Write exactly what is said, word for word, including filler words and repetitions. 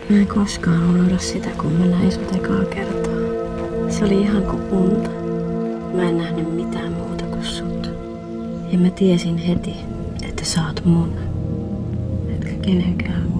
Mä en koskaan unohda sitä, kun mä näin sut ekaa kertaa. Se oli ihan kuin unta. Mä en nähnyt mitään muuta kuin sut. Ja mä tiesin heti, että sä oot mun. Etkä kenenkään mun.